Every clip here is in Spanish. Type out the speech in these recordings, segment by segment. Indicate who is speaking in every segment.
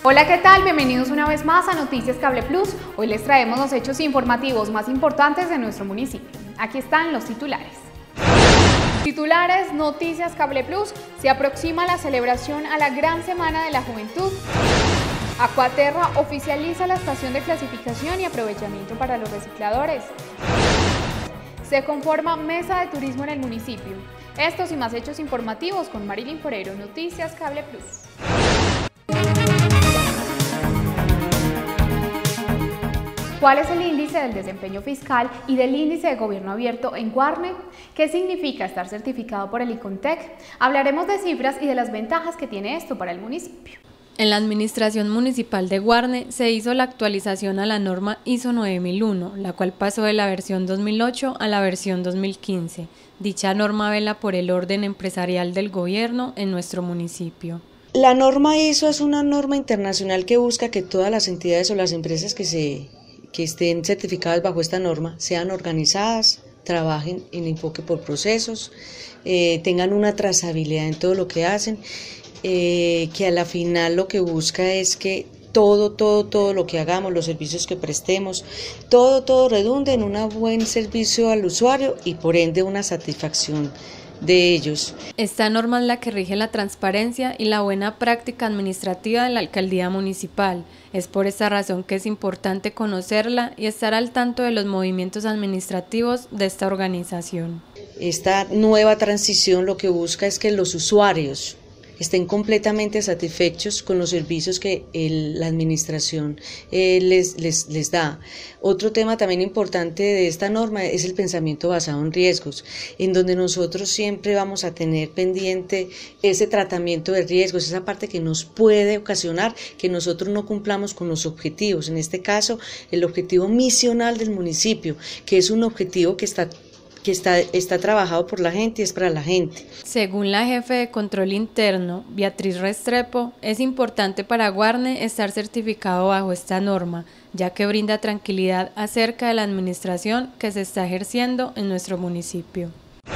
Speaker 1: Hola, ¿qué tal? Bienvenidos una vez más a Noticias Cable Plus. Hoy les traemos los hechos informativos más importantes de nuestro municipio. Aquí están los titulares. Titulares, Noticias Cable Plus. Se aproxima la celebración a la Gran Semana de la Juventud. Aquaterra oficializa la estación de clasificación y aprovechamiento para los recicladores. Se conforma mesa de turismo en el municipio. Estos y más hechos informativos con Marilyn Forero, Noticias Cable Plus. ¿Cuál es el índice del desempeño fiscal y del índice de gobierno abierto en Guarne? ¿Qué significa estar certificado por el ICONTEC? Hablaremos de cifras y de las ventajas que tiene esto para el municipio.
Speaker 2: En la Administración Municipal de Guarne se hizo la actualización a la norma ISO 9001, la cual pasó de la versión 2008 a la versión 2015. Dicha norma vela por el orden empresarial del gobierno en nuestro municipio.
Speaker 3: La norma ISO es una norma internacional que busca que todas las entidades o las empresas que estén certificadas bajo esta norma sean organizadas, trabajen en enfoque por procesos, tengan una trazabilidad en todo lo que hacen, que a la final lo que busca es que todo lo que hagamos, los servicios que prestemos, todo redunde en un buen servicio al usuario y por ende una satisfacción de ellos.
Speaker 2: Esta norma es la que rige la transparencia y la buena práctica administrativa de la alcaldía municipal. Es por esta razón que es importante conocerla y estar al tanto de los movimientos administrativos de esta organización. Esta
Speaker 3: nueva transición lo que busca es que los usuarios estén completamente satisfechos con los servicios que la administración les da. Otro tema también importante de esta norma es el pensamiento basado en riesgos, en donde nosotros siempre vamos a tener pendiente ese tratamiento de riesgos, esa parte que nos puede ocasionar que nosotros no cumplamos con los objetivos, en este caso el objetivo misional del municipio, que es un objetivo que está trabajado por la gente y es para la gente.
Speaker 2: Según la jefe de Control Interno, Beatriz Restrepo, es importante para Guarne estar certificado bajo esta norma, ya que brinda tranquilidad acerca de la administración que se está ejerciendo en nuestro municipio.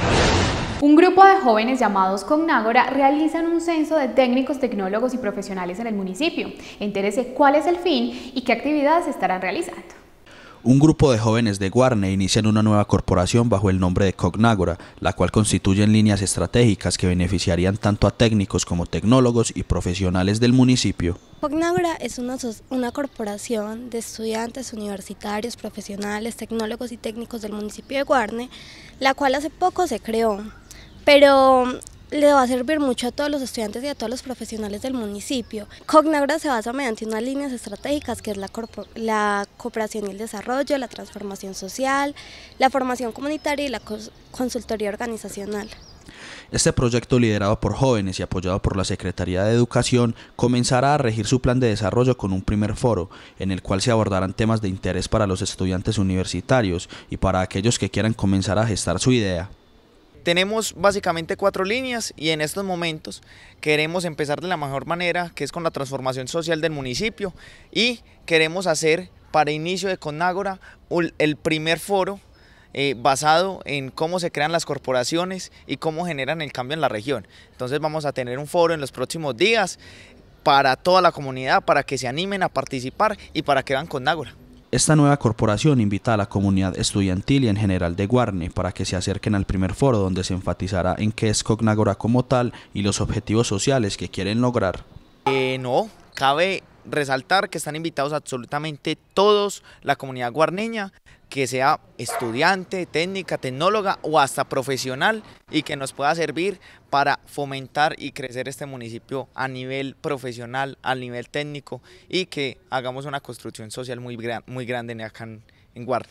Speaker 1: Un grupo de jóvenes llamados Cognágora realizan un censo de técnicos, tecnólogos y profesionales en el municipio. Entérese cuál es el fin y qué actividades se estarán realizando.
Speaker 4: Un grupo de jóvenes de Guarne inician una nueva corporación bajo el nombre de Cognágora, la cual constituye líneas estratégicas que beneficiarían tanto a técnicos como tecnólogos y profesionales del municipio.
Speaker 5: Cognágora es una corporación de estudiantes universitarios, profesionales, tecnólogos y técnicos del municipio de Guarne, la cual hace poco se creó, pero le va a servir mucho a todos los estudiantes y a todos los profesionales del municipio. Cognágora se basa mediante unas líneas estratégicas que es la cooperación y el desarrollo, la transformación social, la formación comunitaria y la consultoría organizacional.
Speaker 4: Este proyecto, liderado por jóvenes y apoyado por la Secretaría de Educación, comenzará a regir su plan de desarrollo con un primer foro, en el cual se abordarán temas de interés para los estudiantes universitarios y para aquellos que quieran comenzar a gestar su idea.
Speaker 6: Tenemos básicamente 4 líneas y en estos momentos queremos empezar de la mejor manera, que es con la transformación social del municipio, y queremos hacer para inicio de Cognágora el primer foro basado en cómo se crean las corporaciones y cómo generan el cambio en la región. Entonces vamos a tener un foro en los próximos días para toda la comunidad, para que se animen a participar y para que vean Cognágora.
Speaker 4: Esta nueva corporación invita a la comunidad estudiantil y en general de Guarne para que se acerquen al primer foro, donde se enfatizará en qué es Cognágora como tal y los objetivos sociales que quieren lograr.
Speaker 6: No, cabe resaltar que están invitados absolutamente todos, la comunidad guarneña, que sea estudiante, técnica, tecnóloga o hasta profesional, y que nos pueda servir para fomentar y crecer este municipio a nivel profesional, a nivel técnico, y que hagamos una construcción social muy grande acá en Guarne.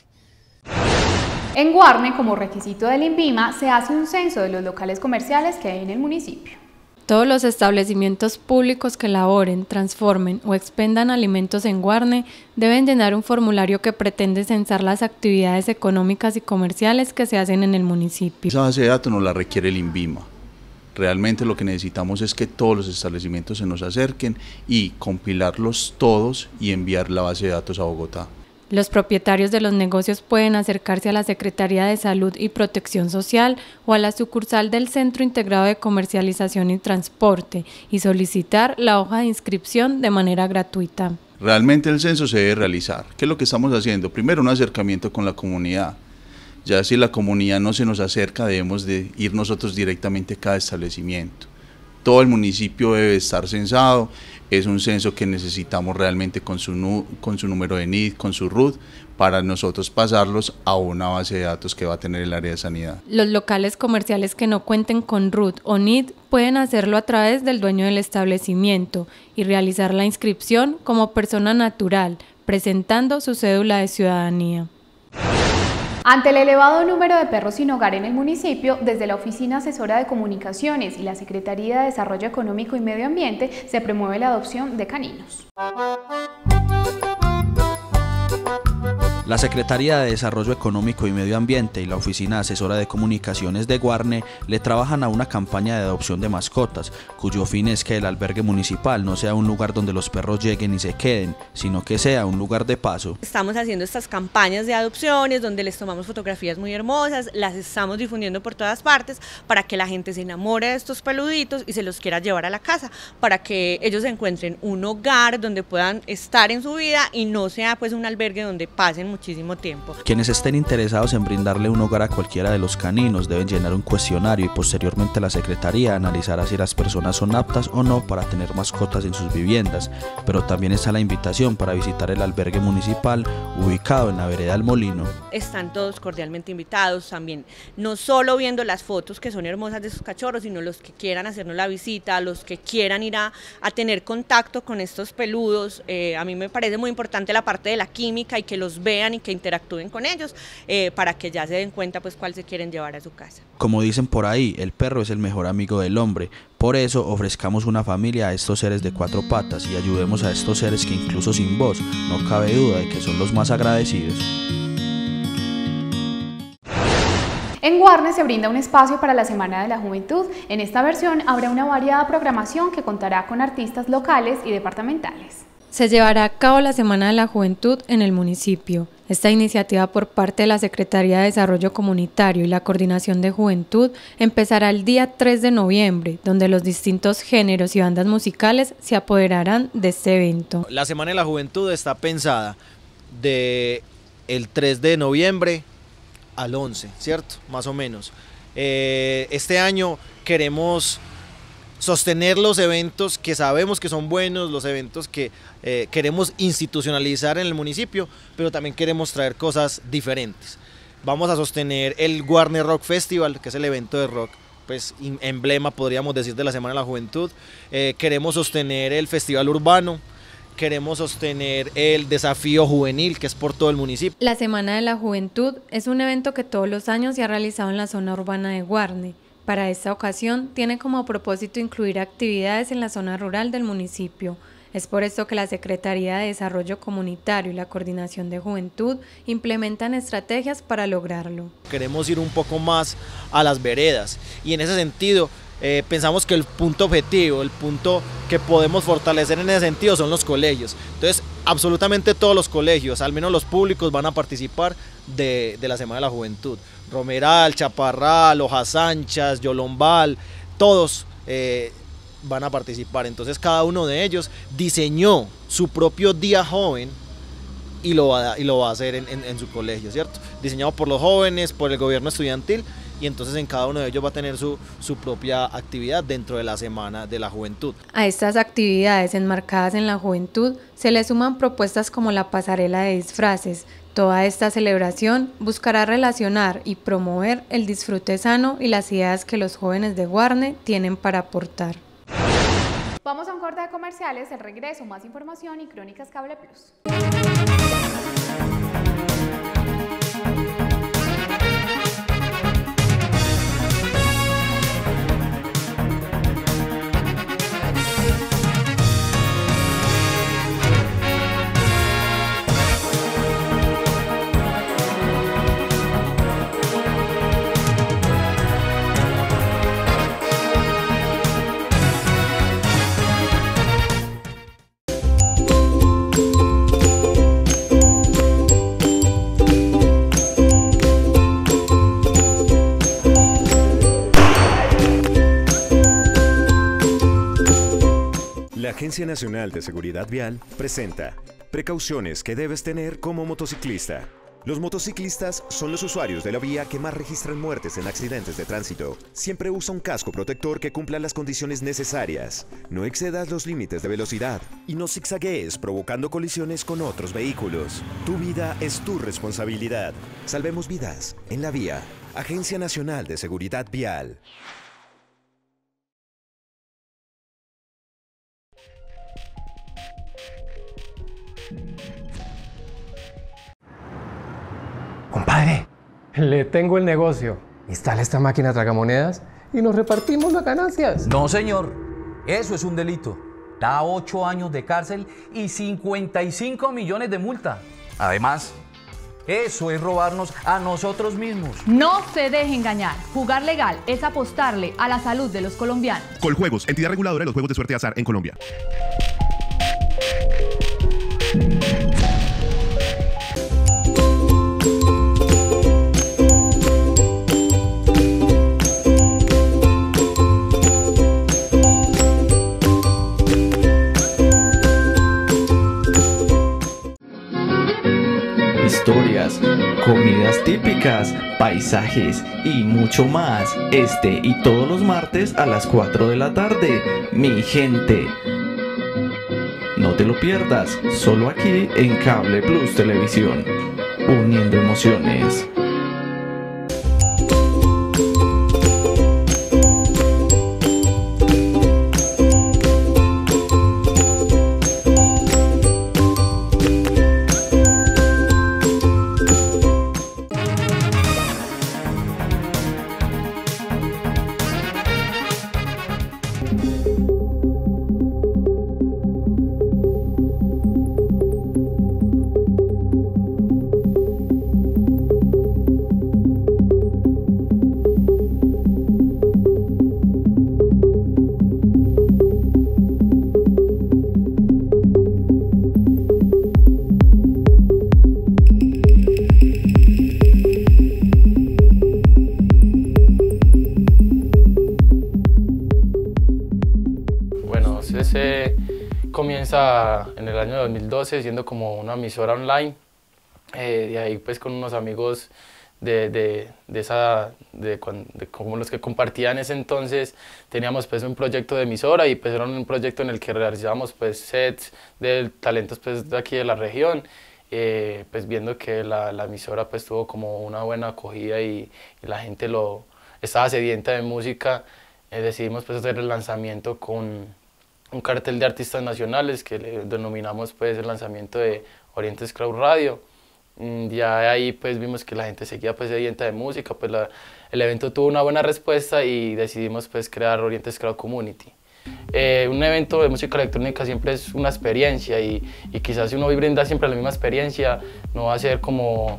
Speaker 1: En Guarne, como requisito del INVIMA, se hace un censo de los locales comerciales que hay en el municipio.
Speaker 2: Todos los establecimientos públicos que elaboren, transformen o expendan alimentos en Guarne deben llenar un formulario que pretende censar las actividades económicas y comerciales que se hacen en el municipio.
Speaker 7: Esa base de datos no la requiere el INVIMA. Realmente lo que necesitamos es que todos los establecimientos se nos acerquen y compilarlos todos y enviar la base de datos a Bogotá.
Speaker 2: Los propietarios de los negocios pueden acercarse a la Secretaría de Salud y Protección Social o a la sucursal del Centro Integrado de Comercialización y Transporte y solicitar la hoja de inscripción de manera gratuita.
Speaker 7: Realmente el censo se debe realizar. ¿Qué es lo que estamos haciendo? Primero, un acercamiento con la comunidad. Ya si la comunidad no se nos acerca, debemos de ir nosotros directamente a cada establecimiento. Todo el municipio debe estar censado, es un censo que necesitamos realmente con su número de NID, con su RUT, para nosotros pasarlos a una base de datos que va a tener el área de sanidad.
Speaker 2: Los locales comerciales que no cuenten con RUT o NID pueden hacerlo a través del dueño del establecimiento y realizar la inscripción como persona natural, presentando su cédula de ciudadanía.
Speaker 1: Ante el elevado número de perros sin hogar en el municipio, desde la Oficina Asesora de Comunicaciones y la Secretaría de Desarrollo Económico y Medio Ambiente se promueve la adopción de caninos.
Speaker 4: La Secretaría de Desarrollo Económico y Medio Ambiente y la Oficina Asesora de Comunicaciones de Guarne le trabajan a una campaña de adopción de mascotas, cuyo fin es que el albergue municipal no sea un lugar donde los perros lleguen y se queden, sino que sea un lugar de paso.
Speaker 8: Estamos haciendo estas campañas de adopciones donde les tomamos fotografías muy hermosas, las estamos difundiendo por todas partes para que la gente se enamore de estos peluditos y se los quiera llevar a la casa, para que ellos encuentren un hogar donde puedan estar en su vida y no sea pues un albergue donde pasen muchísimo tiempo.
Speaker 4: Quienes estén interesados en brindarle un hogar a cualquiera de los caninos deben llenar un cuestionario y posteriormente la Secretaría analizará si las personas son aptas o no para tener mascotas en sus viviendas, pero también está la invitación para visitar el albergue municipal ubicado en la vereda del Molino.
Speaker 8: Están todos cordialmente invitados también, no solo viendo las fotos que son hermosas de sus cachorros, sino los que quieran hacernos la visita, los que quieran ir a tener contacto con estos peludos. A mí me parece muy importante la parte de la química y que los vean y que interactúen con ellos para que ya se den cuenta pues cuál se quieren llevar a su casa.
Speaker 4: Como dicen por ahí, el perro es el mejor amigo del hombre, por eso ofrezcamos una familia a estos seres de cuatro patas y ayudemos a estos seres que incluso sin voz no cabe duda de que son los más agradecidos.
Speaker 1: En Guarne se brinda un espacio para la Semana de la Juventud. En esta versión habrá una variada programación que contará con artistas locales y departamentales.
Speaker 2: Se llevará a cabo la Semana de la Juventud en el municipio. Esta iniciativa por parte de la Secretaría de Desarrollo Comunitario y la Coordinación de Juventud empezará el día 3 de noviembre, donde los distintos géneros y bandas musicales se apoderarán de este evento.
Speaker 9: La Semana de la Juventud está pensada del 3 de noviembre al 11, ¿cierto? Más o menos. Este año queremos sostener los eventos que sabemos que son buenos, los eventos que queremos institucionalizar en el municipio, pero también queremos traer cosas diferentes. Vamos a sostener el Guarne Rock Festival, que es el evento de rock, pues emblema podríamos decir de la Semana de la Juventud. Queremos sostener el Festival Urbano, queremos sostener el Desafío Juvenil, que es por todo el municipio.
Speaker 2: La Semana de la Juventud es un evento que todos los años se ha realizado en la zona urbana de Guarne. Para esta ocasión tiene como propósito incluir actividades en la zona rural del municipio. Es por esto que la Secretaría de Desarrollo Comunitario y la Coordinación de Juventud implementan estrategias para lograrlo.
Speaker 9: Queremos ir un poco más a las veredas y en ese sentido pensamos que el punto objetivo, el punto que podemos fortalecer en ese sentido son los colegios. Entonces absolutamente todos los colegios, al menos los públicos, van a participar de la Semana de la Juventud. Romeral, Chaparral, Hojas Anchas, Yolombal, todos van a participar. Entonces cada uno de ellos diseñó su propio día joven y lo va a hacer en su colegio, ¿cierto? Diseñado por los jóvenes, por el gobierno estudiantil, y entonces en cada uno de ellos va a tener su propia actividad dentro de la Semana de la Juventud.
Speaker 2: A estas actividades enmarcadas en la juventud se le suman propuestas como la pasarela de disfraces. Toda esta celebración buscará relacionar y promover el disfrute sano y las ideas que los jóvenes de Guarne tienen para aportar.
Speaker 1: Vamos a un corte de comerciales, el regreso, más información y Crónicas Cable Plus.
Speaker 10: Agencia Nacional de Seguridad Vial presenta precauciones que debes tener como motociclista. Los motociclistas son los usuarios de la vía que más registran muertes en accidentes de tránsito. Siempre usa un casco protector que cumpla las condiciones necesarias. No excedas los límites de velocidad y no zigzaguees provocando colisiones con otros vehículos. Tu vida es tu responsabilidad. Salvemos vidas en la vía. Agencia Nacional de Seguridad Vial.
Speaker 11: Compadre, le tengo el negocio. Instala esta máquina tragamonedas y nos repartimos las ganancias.
Speaker 12: No, señor. Eso es un delito. Da 8 años de cárcel y 55 millones de multa. Además, eso es robarnos a nosotros mismos.
Speaker 13: No se deje engañar. Jugar legal es apostarle a la salud de los colombianos.
Speaker 14: Coljuegos, entidad reguladora de los juegos de suerte y azar en Colombia.
Speaker 15: Historias, comidas típicas, paisajes y mucho más. Este y todos los martes a las 4 de la tarde. Mi gente. No te lo pierdas, solo aquí en Cable Plus Televisión. Uniendo emociones.
Speaker 16: Comienza en el año 2012 siendo como una emisora online, de ahí pues con unos amigos como los que compartían ese entonces, teníamos pues un proyecto de emisora y pues era un proyecto en el que realizábamos pues sets de talentos pues de aquí de la región, pues viendo que la emisora pues tuvo como una buena acogida y la gente estaba sedienta de música, decidimos pues hacer el lanzamiento con un cartel de artistas nacionales que le denominamos pues el lanzamiento de Orientes Crowd Radio. Ya ahí pues vimos que la gente seguía pues sedienta de música, pues el evento tuvo una buena respuesta y decidimos pues crear Orientes Crowd Community. Un evento de música electrónica siempre es una experiencia y quizás si uno brinda siempre la misma experiencia no va a ser como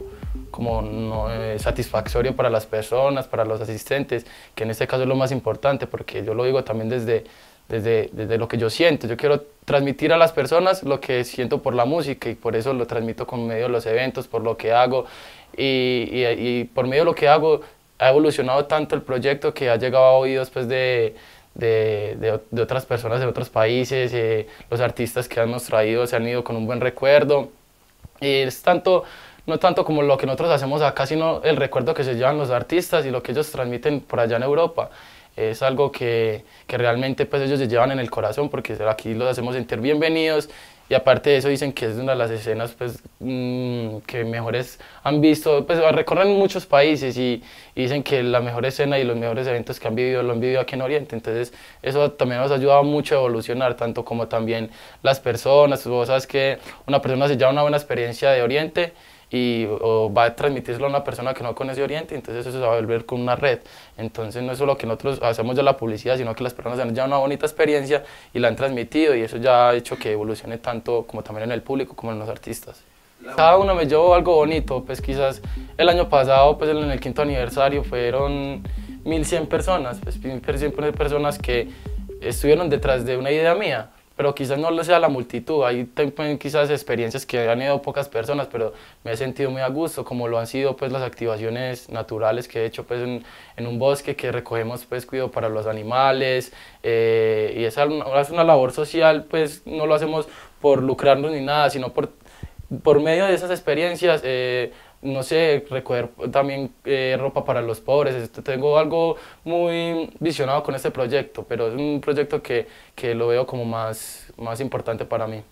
Speaker 16: satisfactorio para las personas, para los asistentes, que en este caso es lo más importante, porque yo lo digo también desde lo que yo siento. Yo quiero transmitir a las personas lo que siento por la música y por eso lo transmito con medio de los eventos, por lo que hago y por medio de lo que hago ha evolucionado tanto el proyecto que ha llegado a oídos pues, de otras personas de otros países, los artistas que hemos traído se han ido con un buen recuerdo y es no tanto como lo que nosotros hacemos acá, sino el recuerdo que se llevan los artistas y lo que ellos transmiten por allá en Europa. Es algo que realmente pues ellos se llevan en el corazón porque aquí los hacemos sentir bienvenidos y aparte de eso dicen que es una de las escenas pues, que mejores han visto, pues recorren muchos países y dicen que la mejor escena y los mejores eventos que han vivido lo han vivido aquí en Oriente, entonces eso también nos ha ayudado mucho a evolucionar, tanto como también las personas. Vos sabes que una persona se lleva una buena experiencia de Oriente o va a transmitírselo a una persona que no conoce Oriente, entonces eso se va a volver con una red. Entonces no es solo que nosotros hacemos ya la publicidad, sino que las personas han llevado una bonita experiencia y la han transmitido y eso ya ha hecho que evolucione tanto como también en el público como en los artistas. Cada uno me llevó algo bonito, pues quizás el año pasado, pues en el 5º aniversario fueron 1100 personas, pues 1100 personas que estuvieron detrás de una idea mía. pero quizás no lo sea la multitud. Hay quizás experiencias que han ido pocas personas, pero me he sentido muy a gusto, como lo han sido pues las activaciones naturales que he hecho pues en un bosque, que recogemos pues cuidado para los animales, y es una labor social, pues no lo hacemos por lucrarnos ni nada, sino por medio de esas experiencias, no sé, recoger también ropa para los pobres. Tengo algo muy visionado con este proyecto, pero es un proyecto que lo veo como más importante para mí.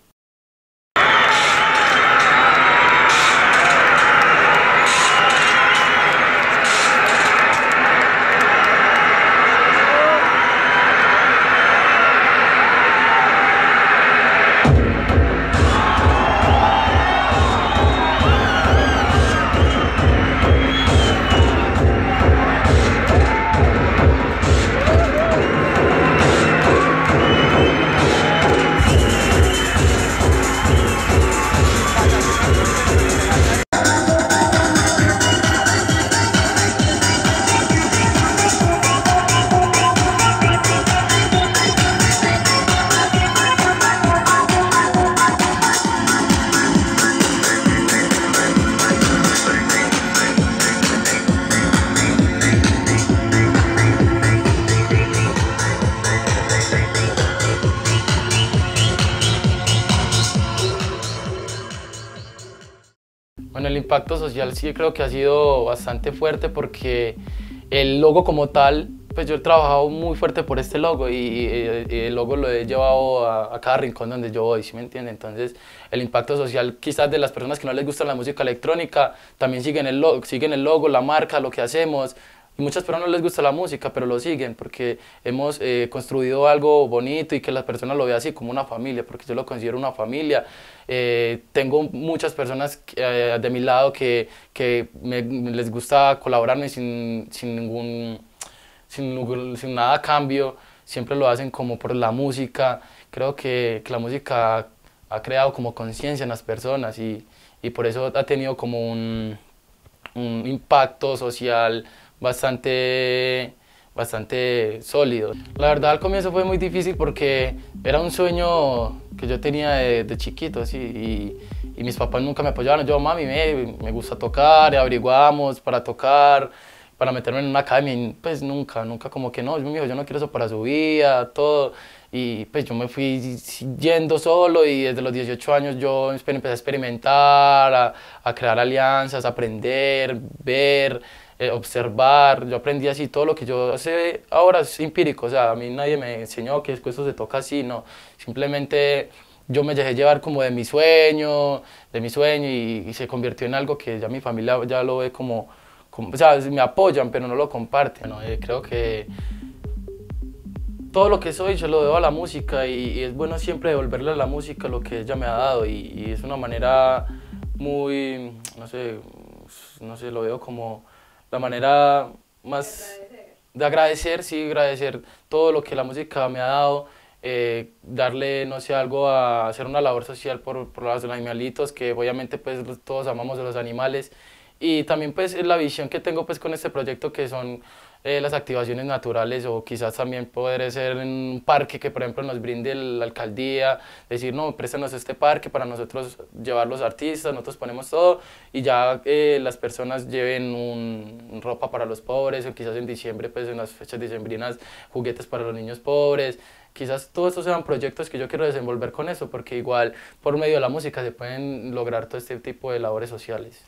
Speaker 16: Bueno, el impacto social sí creo que ha sido bastante fuerte, porque el logo como tal, pues yo he trabajado muy fuerte por este logo, y el logo lo he llevado a cada rincón donde yo voy, ¿sí me entiende? Entonces el impacto social quizás de las personas que no les gusta la música electrónica también siguen el logo, la marca, lo que hacemos. Y muchas personas no les gusta la música, pero lo siguen porque hemos construido algo bonito y que las personas lo vean así como una familia, porque yo lo considero una familia. Tengo muchas personas de mi lado que les gusta colaborarme sin nada a cambio, siempre lo hacen como por la música. Creo que la música ha creado como conciencia en las personas, y por eso ha tenido como un impacto social bastante sólido. La verdad al comienzo fue muy difícil porque era un sueño que yo tenía de chiquito, así, y mis papás nunca me apoyaban. Yo, mami, me gusta tocar, y averiguamos para tocar, para meterme en una academia, pues nunca como que no, yo no quiero eso para su vida, todo. Y pues yo me fui yendo solo, y desde los 18 años yo empecé a experimentar, a crear alianzas, a aprender, ver, observar. Yo aprendí así. Todo lo que yo sé ahora es empírico, o sea, a mí nadie me enseñó que esto se toca así, no, simplemente yo me dejé llevar como de mi sueño, y se convirtió en algo que ya mi familia ya lo ve como o sea, me apoyan pero no lo comparten, ¿no? Creo que todo lo que soy se lo debo a la música, y es bueno siempre devolverle a la música lo que ella me ha dado, y es una manera muy, no sé, lo veo como la manera más de agradecer, sí, agradecer todo lo que la música me ha dado, darle, no sé, algo a hacer una labor social por los animalitos, que obviamente pues todos amamos a los animales, y también pues la visión que tengo pues con este proyecto, que son las activaciones naturales, o quizás también poder ser en un parque que por ejemplo nos brinde la alcaldía, decir no, préstanos este parque para nosotros llevar los artistas, nosotros ponemos todo, y ya las personas lleven ropa para los pobres, o quizás en diciembre, pues en las fechas dicembrinas, juguetes para los niños pobres. Quizás todos estos sean proyectos que yo quiero desenvolver con eso, porque igual por medio de la música se pueden lograr todo este tipo de labores sociales.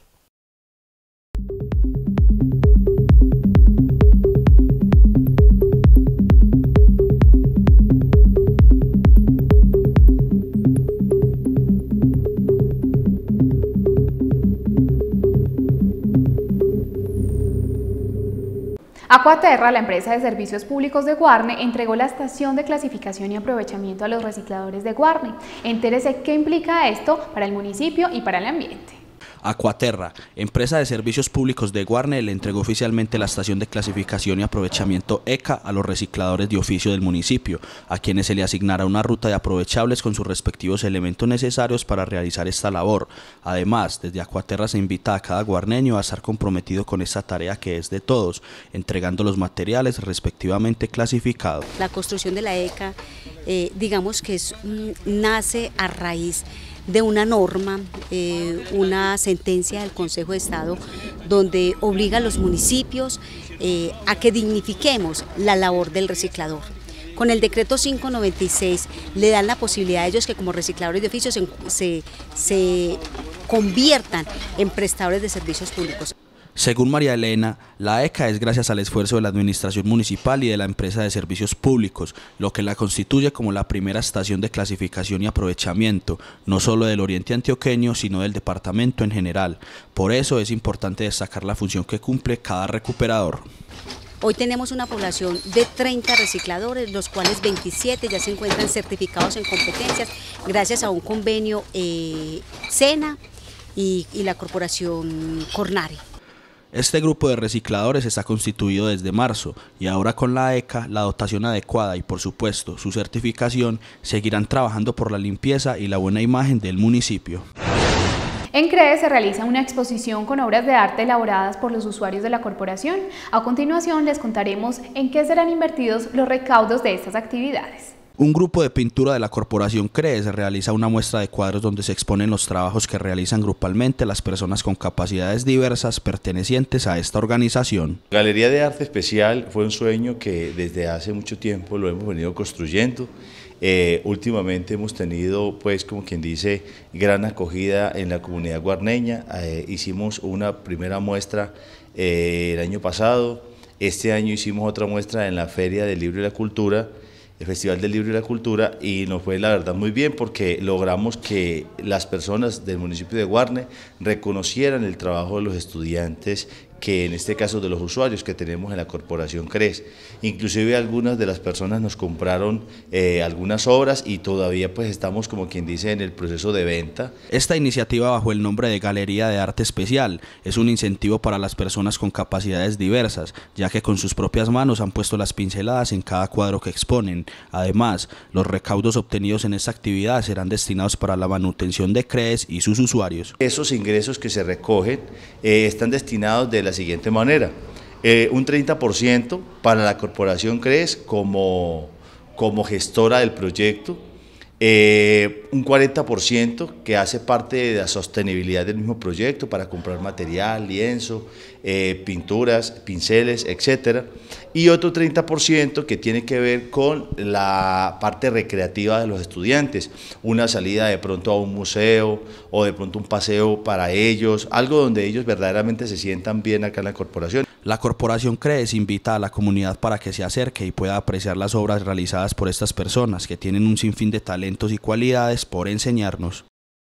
Speaker 1: Aquaterra, la empresa de servicios públicos de Guarne, entregó la estación de clasificación y aprovechamiento a los recicladores de Guarne. Entérese qué implica esto para el municipio y para el ambiente.
Speaker 4: Aquaterra, empresa de servicios públicos de Guarne, le entregó oficialmente la estación de clasificación y aprovechamiento ECA a los recicladores de oficio del municipio, a quienes se le asignará una ruta de aprovechables con sus respectivos elementos necesarios para realizar esta labor. Además, desde Aquaterra se invita a cada guarneño a estar comprometido con esta tarea que es de todos, entregando los materiales respectivamente clasificados.
Speaker 17: La construcción de la ECA, digamos que nace a raíz de una norma, una sentencia del Consejo de Estado donde obliga a los municipios a que dignifiquemos la labor del reciclador. Con el decreto 596 le dan la posibilidad a ellos que como recicladores de oficio se conviertan en prestadores de servicios públicos.
Speaker 4: Según María Elena, la ECA es gracias al esfuerzo de la administración municipal y de la empresa de servicios públicos, lo que la constituye como la primera estación de clasificación y aprovechamiento, no solo del oriente antioqueño, sino del departamento en general. Por eso es importante destacar la función que cumple cada recuperador.
Speaker 17: Hoy tenemos una población de 30 recicladores, los cuales 27 ya se encuentran certificados en competencias gracias a un convenio SENA y la corporación Cornare.
Speaker 4: Este grupo de recicladores está constituido desde marzo y ahora con la ECA, la dotación adecuada y por supuesto su certificación seguirán trabajando por la limpieza y la buena imagen del municipio.
Speaker 1: En CREE se realiza una exposición con obras de arte elaboradas por los usuarios de la corporación. A continuación les contaremos en qué serán invertidos los recaudos de estas actividades.
Speaker 4: Un grupo de pintura de la Corporación CREE se realiza una muestra de cuadros donde se exponen los trabajos que realizan grupalmente las personas con capacidades diversas pertenecientes a esta organización.
Speaker 18: Galería de Arte Especial fue un sueño que desde hace mucho tiempo lo hemos venido construyendo. Últimamente hemos tenido, pues como quien dice, gran acogida en la comunidad guarneña. Hicimos una primera muestra el año pasado, este año hicimos otra muestra en la Feria del Libro y la Cultura, el Festival del Libro y la Cultura, y nos fue la verdad muy bien porque logramos que las personas del municipio de Guarne reconocieran el trabajo de los estudiantes, que en este caso de los usuarios que tenemos en la Corporación CREE. Inclusive algunas de las personas nos compraron algunas obras y todavía pues estamos como quien dice en el proceso de venta.
Speaker 4: Esta iniciativa bajo el nombre de Galería de Arte Especial es un incentivo para las personas con capacidades diversas, ya que con sus propias manos han puesto las pinceladas en cada cuadro que exponen. Además, los recaudos obtenidos en esta actividad serán destinados para la manutención de CREE y sus usuarios.
Speaker 18: Esos ingresos que se recogen están destinados de la siguiente manera: un 30% para la Corporación CREE como gestora del proyecto, un 40% que hace parte de la sostenibilidad del mismo proyecto para comprar material, lienzo, pinturas, pinceles, etcétera, y otro 30% que tiene que ver con la parte recreativa de los estudiantes, una salida de pronto a un museo o de pronto un paseo para ellos, algo donde ellos verdaderamente se sientan bien acá en la corporación.
Speaker 4: La Corporación CREE invita a la comunidad para que se acerque y pueda apreciar las obras realizadas por estas personas que tienen un sinfín de talentos y cualidades por enseñarnos.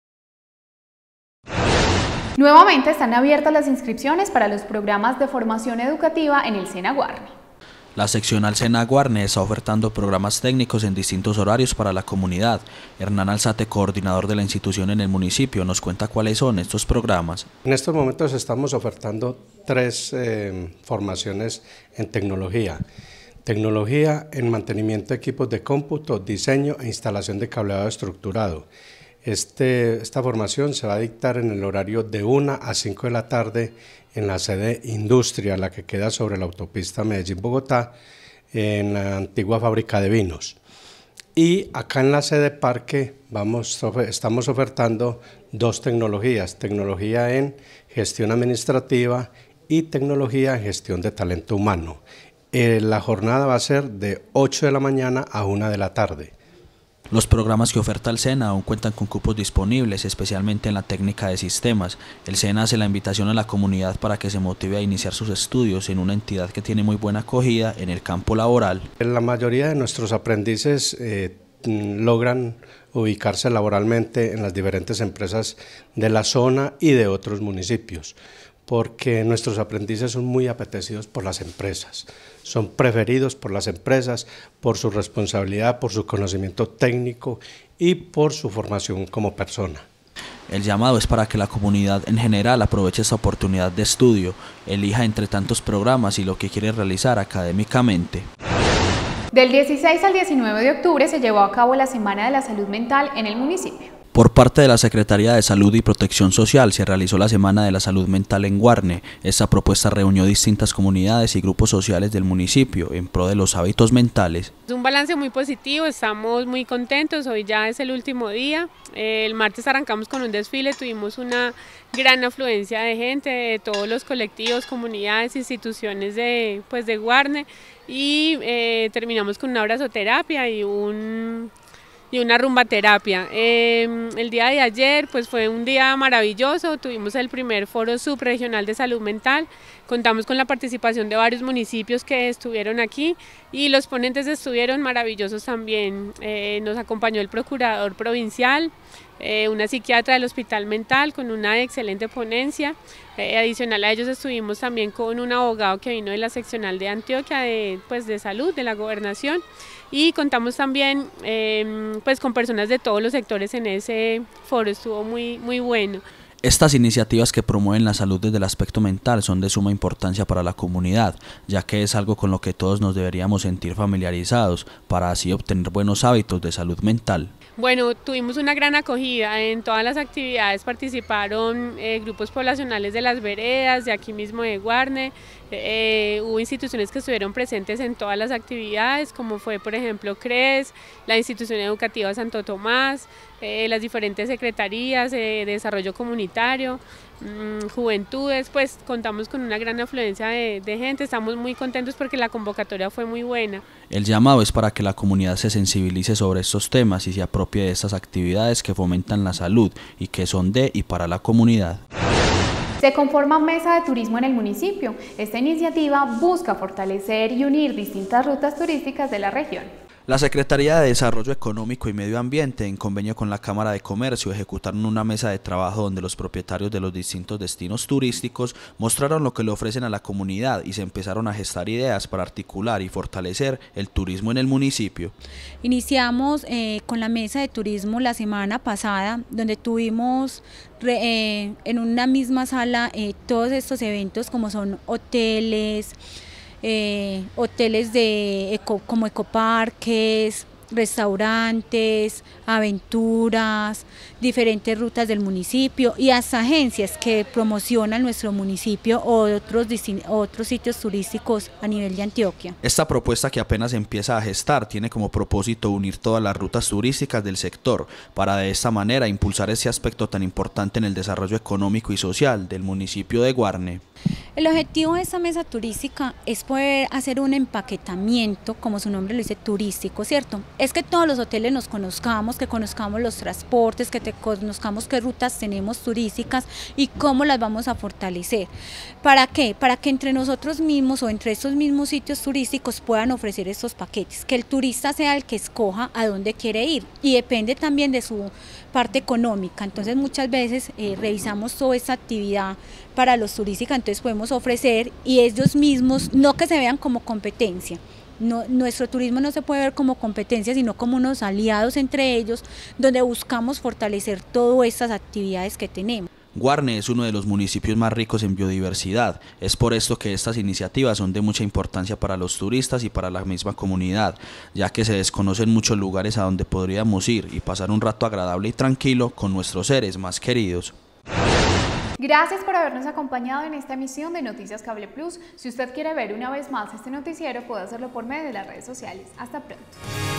Speaker 1: Nuevamente están abiertas las inscripciones para los programas de formación educativa en el SENA Guarne.
Speaker 4: La seccional SENA Guarne está ofertando programas técnicos en distintos horarios para la comunidad. Hernán Alzate, coordinador de la institución en el municipio, nos cuenta cuáles son estos programas.
Speaker 19: En estos momentos estamos ofertando 3 formaciones en tecnología. Tecnología en mantenimiento de equipos de cómputo, diseño e instalación de cableado estructurado. Esta formación se va a dictar en el horario de 1 a 5 de la tarde en la sede Industria, la que queda sobre la autopista Medellín-Bogotá, en la antigua fábrica de vinos. Y acá en la sede Parque estamos ofertando 2 tecnologías, tecnología en gestión administrativa y tecnología en gestión de talento humano. La jornada va a ser de 8 de la mañana a 1 de la tarde.
Speaker 4: Los programas que oferta el SENA aún cuentan con cupos disponibles, especialmente en la técnica de sistemas. El SENA hace la invitación a la comunidad para que se motive a iniciar sus estudios en una entidad que tiene muy buena acogida en el campo laboral.
Speaker 19: La mayoría de nuestros aprendices logran ubicarse laboralmente en las diferentes empresas de la zona y de otros municipios, porque nuestros aprendices son muy apetecidos por las empresas, son preferidos por las empresas por su responsabilidad, por su conocimiento técnico y por su formación como persona.
Speaker 4: El llamado es para que la comunidad en general aproveche esta oportunidad de estudio, elija entre tantos programas y lo que quiere realizar académicamente.
Speaker 1: Del 16 al 19 de octubre se llevó a cabo la Semana de la Salud Mental en el municipio.
Speaker 4: Por parte de la Secretaría de Salud y Protección Social se realizó la Semana de la Salud Mental en Guarne. Esta propuesta reunió distintas comunidades y grupos sociales del municipio en pro de los hábitos mentales.
Speaker 20: Es un balance muy positivo, estamos muy contentos, hoy ya es el último día. El martes arrancamos con un desfile, tuvimos una gran afluencia de gente de todos los colectivos, comunidades, instituciones de Guarne y terminamos con una abrazoterapia y una rumbaterapia. El día de ayer pues fue un día maravilloso, tuvimos el primer foro subregional de salud mental, contamos con la participación de varios municipios que estuvieron aquí y los ponentes estuvieron maravillosos también. Nos acompañó el procurador provincial, una psiquiatra del hospital mental con una excelente ponencia. Adicional a ellos estuvimos también con un abogado que vino de la seccional de Antioquia de salud, de la gobernación, y contamos también con personas de todos los sectores en ese foro, estuvo muy bueno.
Speaker 4: Estas iniciativas que promueven la salud desde el aspecto mental son de suma importancia para la comunidad, ya que es algo con lo que todos nos deberíamos sentir familiarizados para así obtener buenos hábitos de salud mental.
Speaker 20: Bueno, tuvimos una gran acogida, en todas las actividades participaron grupos poblacionales de las veredas, de aquí mismo de Guarne, hubo instituciones que estuvieron presentes en todas las actividades, como fue por ejemplo CRES, la institución educativa Santo Tomás, las diferentes secretarías de desarrollo comunitario, juventudes, pues contamos con una gran afluencia de gente, estamos muy contentos porque la convocatoria fue muy buena.
Speaker 4: El llamado es para que la comunidad se sensibilice sobre estos temas y se apropie de estas actividades que fomentan la salud y que son de y para la comunidad.
Speaker 1: Se conforma Mesa de Turismo en el municipio. Esta iniciativa busca fortalecer y unir distintas rutas turísticas de la región.
Speaker 4: La Secretaría de Desarrollo Económico y Medio Ambiente, en convenio con la Cámara de Comercio, ejecutaron una mesa de trabajo donde los propietarios de los distintos destinos turísticos mostraron lo que le ofrecen a la comunidad y se empezaron a gestar ideas para articular y fortalecer el turismo en el municipio.
Speaker 21: Iniciamos con la mesa de turismo la semana pasada, donde tuvimos en una misma sala todos estos eventos como son hoteles, como ecoparques, restaurantes, aventuras, diferentes rutas del municipio y hasta agencias que promocionan nuestro municipio o otros sitios turísticos a nivel de Antioquia.
Speaker 4: Esta propuesta, que apenas empieza a gestar, tiene como propósito unir todas las rutas turísticas del sector para de esta manera impulsar ese aspecto tan importante en el desarrollo económico y social del municipio de Guarne.
Speaker 21: El objetivo de esta mesa turística es poder hacer un empaquetamiento, como su nombre lo dice, turístico, ¿cierto? Es que todos los hoteles nos conozcamos, que conozcamos los transportes, que conozcamos qué rutas tenemos turísticas y cómo las vamos a fortalecer. ¿Para qué? Para que entre nosotros mismos o entre estos mismos sitios turísticos puedan ofrecer estos paquetes, que el turista sea el que escoja a dónde quiere ir y depende también de su parte económica. Entonces muchas veces revisamos toda esta actividad para los turísticos, entonces podemos ofrecer y ellos mismos, no que se vean como competencia. No, nuestro turismo no se puede ver como competencia, sino como unos aliados entre ellos, donde buscamos fortalecer todas estas actividades que tenemos.
Speaker 4: Guarne es uno de los municipios más ricos en biodiversidad, es por esto que estas iniciativas son de mucha importancia para los turistas y para la misma comunidad, ya que se desconocen muchos lugares a donde podríamos ir y pasar un rato agradable y tranquilo con nuestros seres más queridos.
Speaker 1: Gracias por habernos acompañado en esta emisión de Noticias Cable Plus. Si usted quiere ver una vez más este noticiero, puede hacerlo por medio de las redes sociales. Hasta pronto.